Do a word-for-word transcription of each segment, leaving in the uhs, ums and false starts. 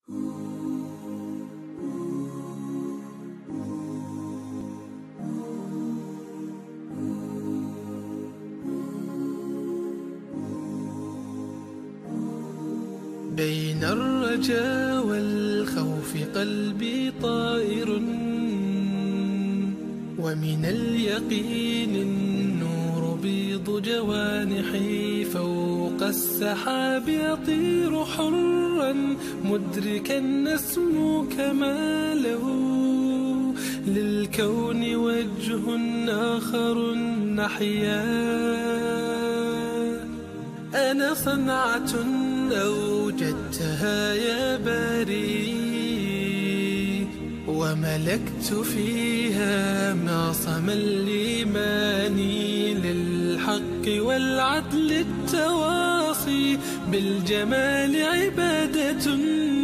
بين الرجاء والخوف قلبي طائر، ومن اليقين النور بيض جوانحي، فوق السحاب يطير حرا مدركا نسمو كماله، للكون وجه آخر نحيا. أنا صنعة أوجدتها يا باري، وملكت فيها معصم الإيمان، للحق والعدل التواصي، بالجمال عبادة،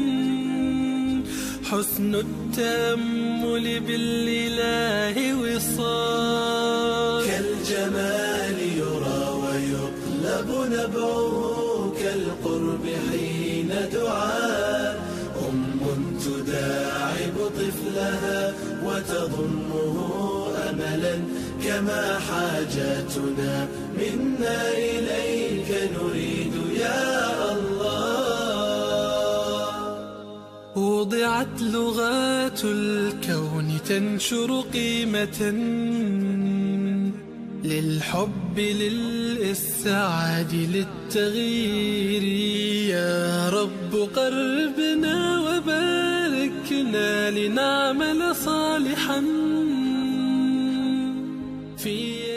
حسن التأمل بالإله وصال. كالجمال يرى ويقلب نبعه، كالقرب حين دعاء أم تداعب طفلها وتظنه أملا، كما حاجاتنا منا إليك نريد يا الله. وضعت لغات الكون تنشر قيمة للحب للإسعاد للتغيير. يا رب قربنا وباركنا لنعمل صالحا في